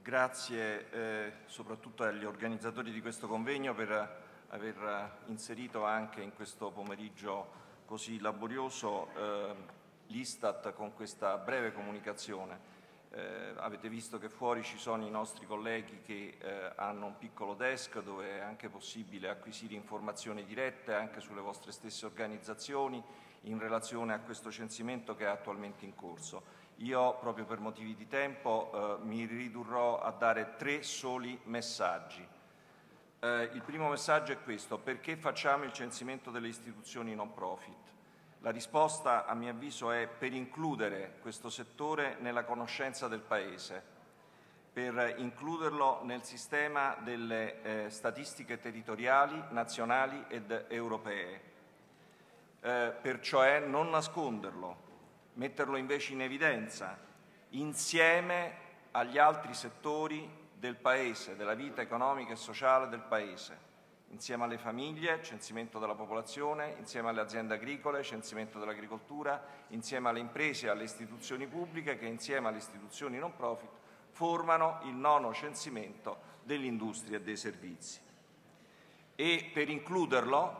Grazie soprattutto agli organizzatori di questo convegno per aver inserito anche in questo pomeriggio così laborioso l'Istat con questa breve comunicazione. Avete visto che fuori ci sono i nostri colleghi che hanno un piccolo desk dove è anche possibile acquisire informazioni dirette anche sulle vostre stesse organizzazioni in relazione a questo censimento che è attualmente in corso. Io, proprio per motivi di tempo, mi ridurrò a dare 3 soli messaggi. Il primo messaggio è questo: perché facciamo il censimento delle istituzioni non profit? La risposta, a mio avviso, è per includere questo settore nella conoscenza del Paese, per includerlo nel sistema delle statistiche territoriali, nazionali ed europee, per cioè non nasconderlo, metterlo invece in evidenza insieme agli altri settori del Paese, della vita economica e sociale del Paese, insieme alle famiglie, censimento della popolazione, insieme alle aziende agricole, censimento dell'agricoltura, insieme alle imprese e alle istituzioni pubbliche che insieme alle istituzioni non profit formano il 9° censimento dell'industria e dei servizi. E per includerlo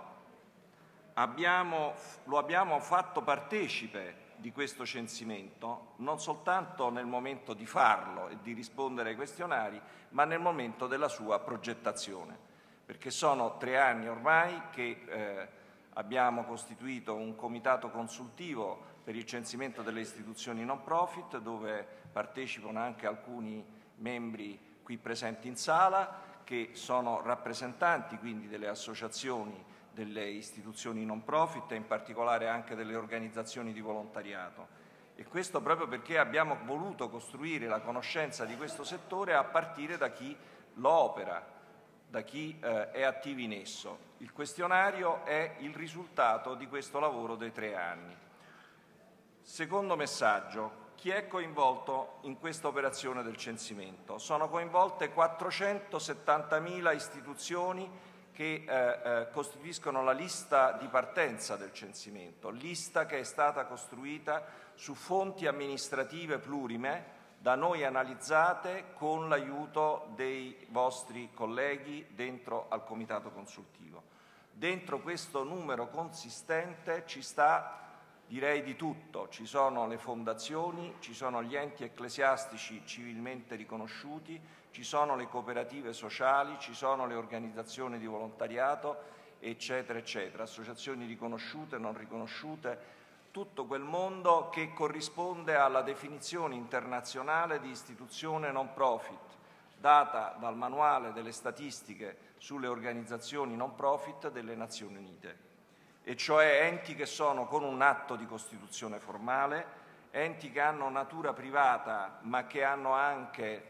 lo abbiamo fatto partecipe di questo censimento non soltanto nel momento di farlo e di rispondere ai questionari, ma nel momento della sua progettazione, perché sono 3 anni ormai che abbiamo costituito un comitato consultivo per il censimento delle istituzioni non profit, dove partecipano anche alcuni membri qui presenti in sala, che sono rappresentanti quindi delle associazioni delle istituzioni non profit e in particolare anche delle organizzazioni di volontariato. E questo proprio perché abbiamo voluto costruire la conoscenza di questo settore a partire da chi lo opera, da chi è attivo in esso. Il questionario è il risultato di questo lavoro dei 3 anni. Secondo messaggio: chi è coinvolto in questa operazione del censimento? Sono coinvolte 470.000 istituzioni che costituiscono la lista di partenza del censimento, lista che è stata costruita su fonti amministrative plurime, da noi analizzate con l'aiuto dei vostri colleghi dentro al Comitato Consultivo. Dentro questo numero consistente ci sta, direi, di tutto. Ci sono le fondazioni, ci sono gli enti ecclesiastici civilmente riconosciuti, ci sono le cooperative sociali, ci sono le organizzazioni di volontariato, eccetera, eccetera, associazioni riconosciute, non riconosciute, tutto quel mondo che corrisponde alla definizione internazionale di istituzione non profit, data dal Manuale delle statistiche sulle organizzazioni non profit delle Nazioni Unite. E cioè enti che sono con un atto di costituzione formale, enti che hanno natura privata ma che hanno anche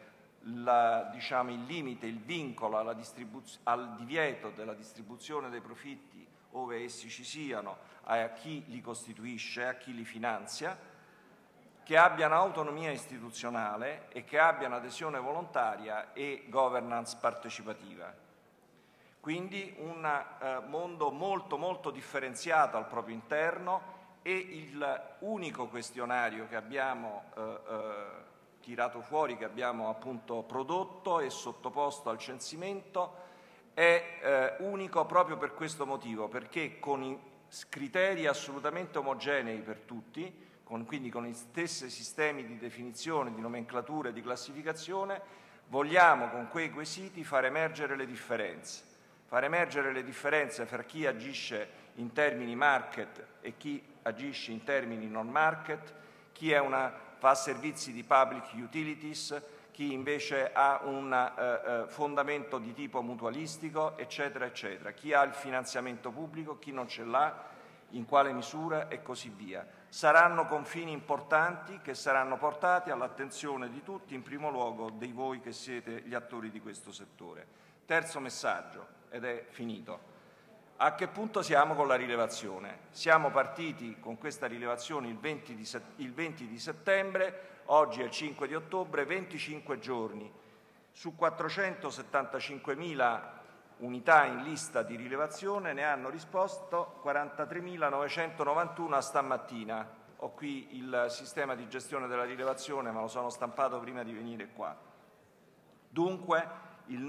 il limite, il vincolo al divieto della distribuzione dei profitti ove essi ci siano, a chi li costituisce, a chi li finanzia, che abbiano autonomia istituzionale e che abbiano adesione volontaria e governance partecipativa. Quindi un mondo molto differenziato al proprio interno, e il unico questionario che abbiamo tirato fuori, che abbiamo appunto prodotto e sottoposto al censimento, è unico proprio per questo motivo, perché con i criteri assolutamente omogenei per tutti, quindi con gli stessi sistemi di definizione, di nomenclatura e di classificazione, vogliamo con quei quesiti far emergere le differenze fra chi agisce in termini market e chi agisce in termini non market, chi fa servizi di public utilities, chi invece ha un fondamento di tipo mutualistico, eccetera, eccetera, chi ha il finanziamento pubblico, chi non ce l'ha, in quale misura e così via. Saranno confini importanti che saranno portati all'attenzione di tutti, in primo luogo di voi che siete gli attori di questo settore. Terzo messaggio, ed è finito. A che punto siamo con la rilevazione? Siamo partiti con questa rilevazione il 20 di settembre, oggi è il 5 di ottobre, 25 giorni. Su 475.000 unità in lista di rilevazione ne hanno risposto 43.991 a stamattina. Ho qui il sistema di gestione della rilevazione, ma lo sono stampato prima di venire qua. Dunque il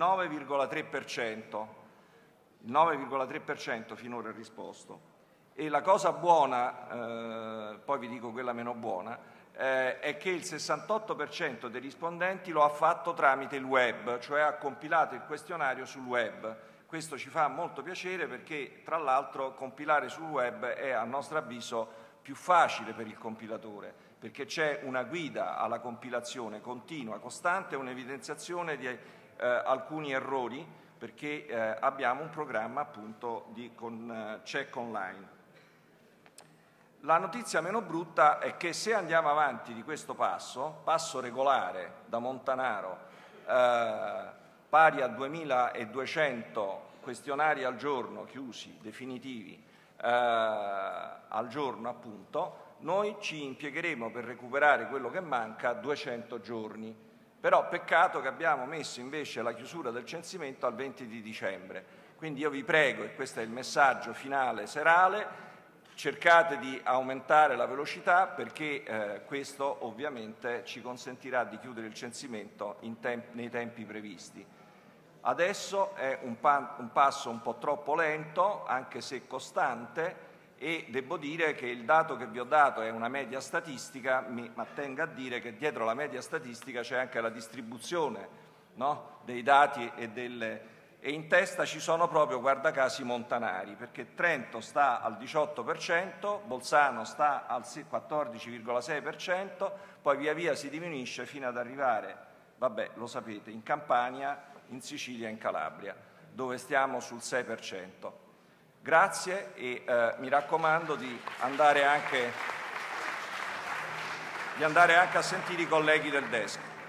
9,3% finora è risposto. E la cosa buona, poi vi dico quella meno buona, è che il 68% dei rispondenti lo ha fatto tramite il web, cioè ha compilato il questionario sul web. Questo ci fa molto piacere perché, tra l'altro, compilare sul web è, a nostro avviso, più facile per il compilatore, perché c'è una guida alla compilazione continua, costante, un'evidenziazione di alcuni errori, perché abbiamo un programma appunto con check online. La notizia meno brutta è che se andiamo avanti di questo passo regolare da Montanaro, pari a 2200 questionari al giorno chiusi, definitivi, al giorno appunto, noi ci impiegheremo per recuperare quello che manca 200 giorni. Però peccato che abbiamo messo invece la chiusura del censimento al 20 di dicembre. Quindi io vi prego, e questo è il messaggio finale serale, cercate di aumentare la velocità perché questo ovviamente ci consentirà di chiudere il censimento nei tempi previsti. Adesso è un passo un po' troppo lento, anche se costante, e devo dire che il dato che vi ho dato è una media statistica, ma tengo a dire che dietro la media statistica c'è anche la distribuzione, no? Dei dati e in testa ci sono proprio, guarda caso, i montanari, perché Trento sta al 18%, Bolzano sta al 14,6%, poi via via si diminuisce fino ad arrivare, vabbè, lo sapete, in Campania, in Sicilia e in Calabria, dove stiamo sul 6%. Grazie e mi raccomando di andare anche a sentire i colleghi del desk.